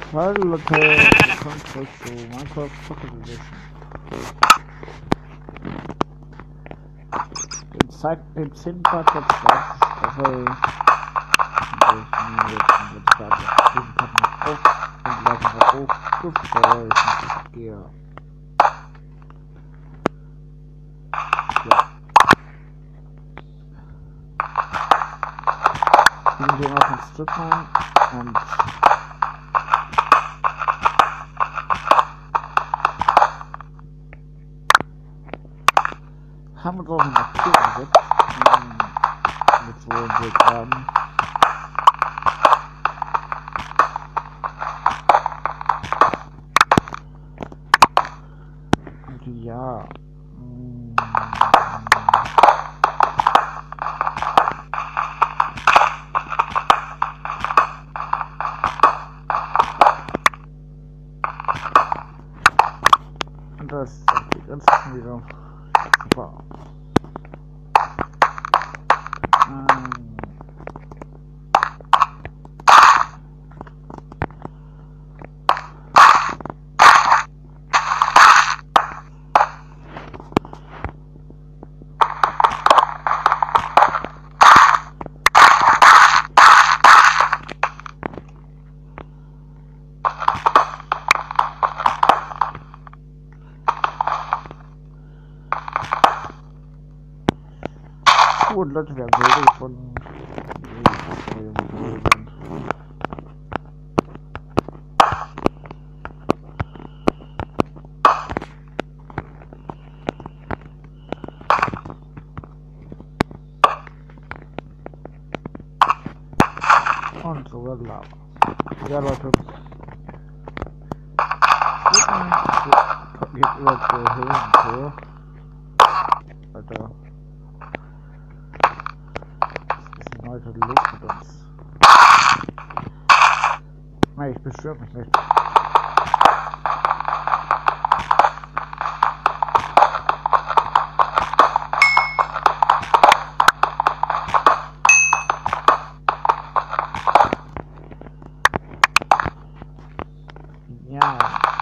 Hallo Leute, willkommen zurück zu Minecraft Pocket Edition. Den 10. Part der zweiten Staffel. Und ich nehme jetzt diesen Part noch auf und lasse noch hoch, bevor ich nicht gehe. Ja. Wir sind hier noch in Stripmine und haben wir doch noch Tür gesetzt, mit so einem Weg haben. Und ja, und das ist die Grenze schon wieder. Super. Und Leute, wir haben Bilder gefunden. Und sogar Lava. Ja Leute. Geht über zur Höhlentour. Alter. Heute los mit uns. Nein, ich beschwöre mich nicht. Ja.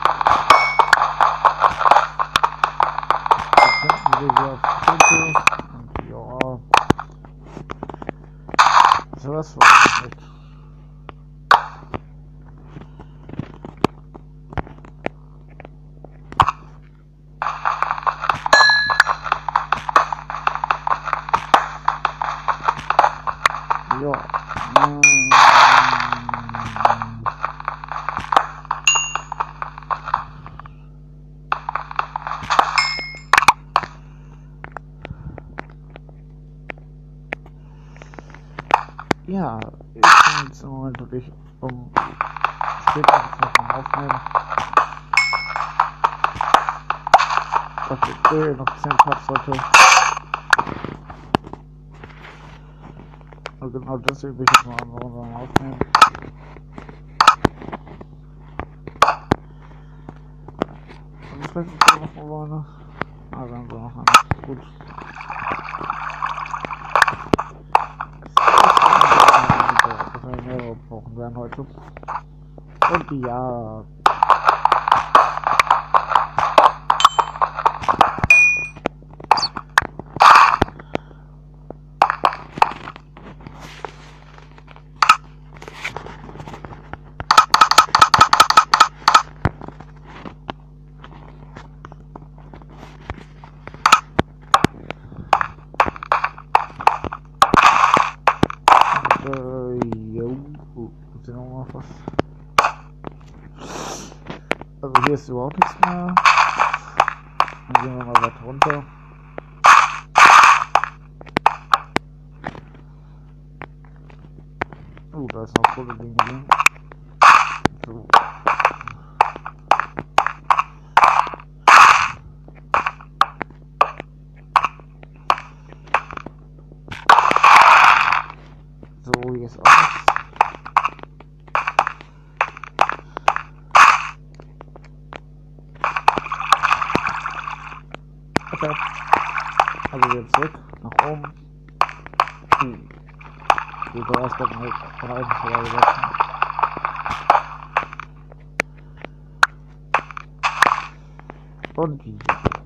Jetzt finden wir hier auf Punkte und ja. Sowas war ich nicht. Ja. Ja, ich bin jetzt im Moment wirklich später noch aufnehmen. Ich will noch 10 Parts heute. Und genau deswegen will ich jetzt mal anderen aufnehmen. Und ich weiß nicht, ob wir noch mal wollen. Ah, dann haben wir noch einen. Gut. Mehrere brauchen werden heute. Und ja. Ist noch mal was? Also hier ist überhaupt nichts mehr. Dann gehen wir mal weiter runter. Da ist noch coole Dinge drin. So. So, hier ist auch nichts. Okay. Also wieder zurück, nach oben. Die Geister mal rein setzen. Und wie?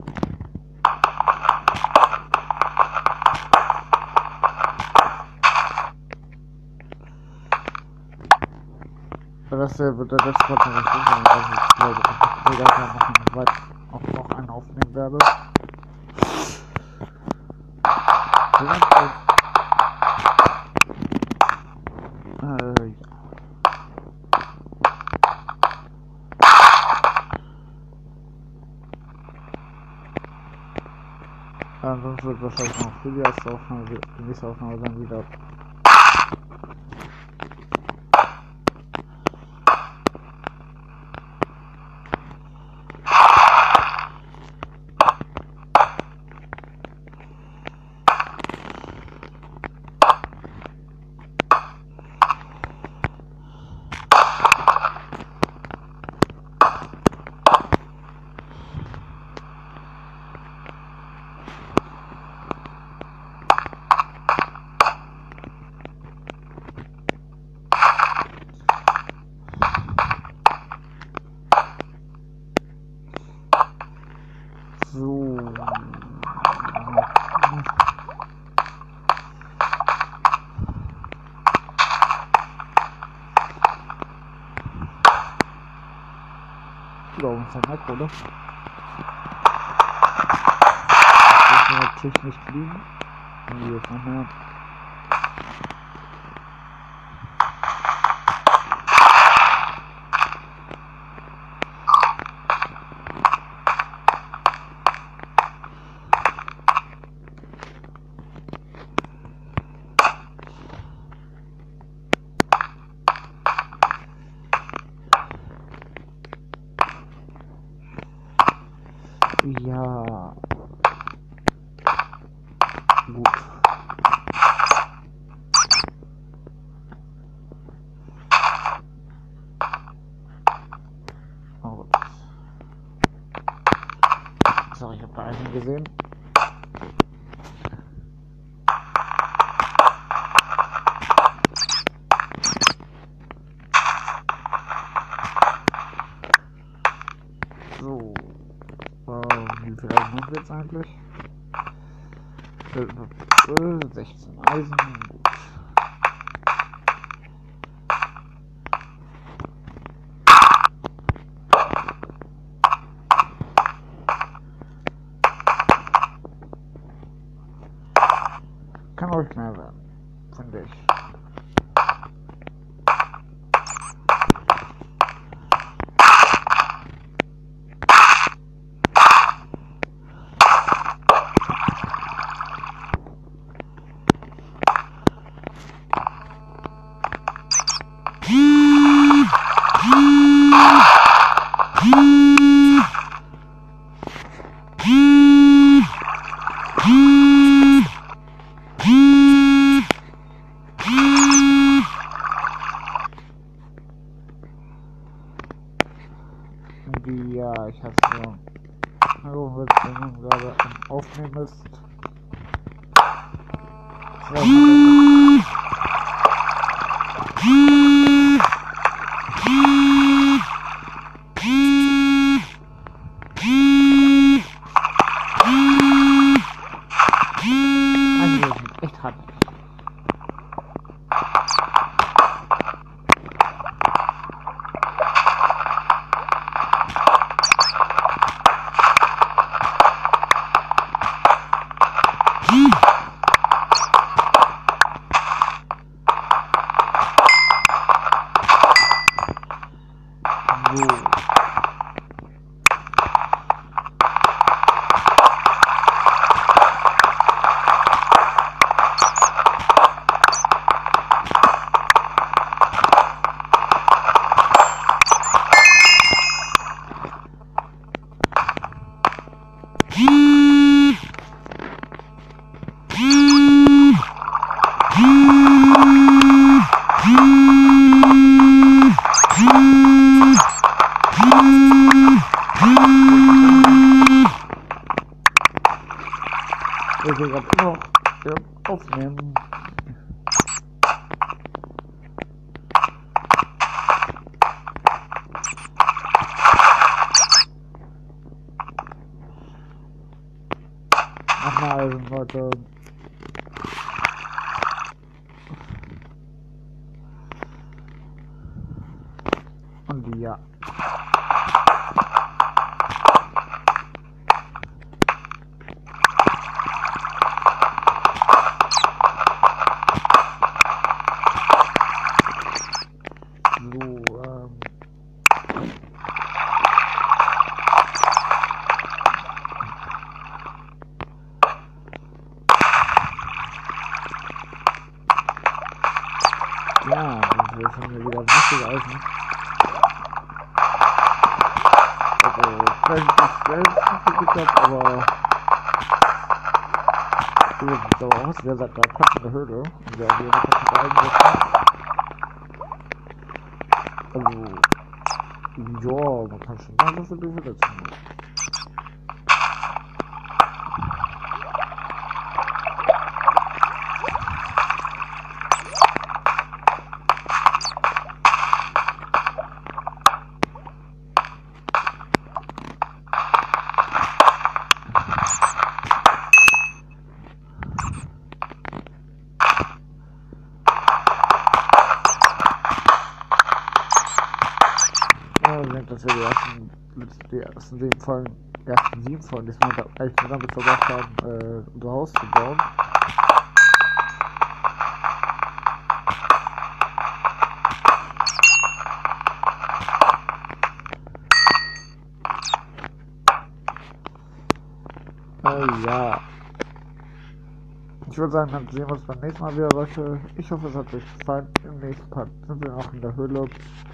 Das wird der letzte Podcast richtig sein, also ich glaube, ich will auch noch einen aufnehmen werde. Ja. Sonst wird wahrscheinlich noch für die erste Aufnahme, die nächste Aufnahme dann wieder. So. Ja, und sein Akku, oder? Das wird natürlich nicht fliegen. Hier ist noch mehr. Ja. Gut. Oh, sorry, ich habe da einen gesehen. So. Wie viel Eisen haben wir jetzt eigentlich? 16 Eisen. Gut. Kann ruhig mehr werden, finde ich. Ja, ich hab's so. Hallo, wenn man gerade am Aufnehmen ist. Echt hart. Ich will gerade immer noch aufnehmen. weiter. Und ja. Ja, also jetzt haben wir wieder wichtige Eisen. Also, vielleicht ist das nicht so geklappt, aber hier sieht aber aus, wer sagt da Platz in der Höhle. Und wir haben hier noch was einsetzen. Also, ja, man kann schon sagen, dass wir die Höhle ziehen. Ich denke, dass wir die ersten 7 Folgen, diesmal eigentlich nur damit verbracht haben, unser Haus zu bauen. Ja. Ich würde sagen, dann sehen wir uns beim nächsten Mal wieder, Leute. Ich hoffe, es hat euch gefallen. Im nächsten Part sind wir noch in der Höhle.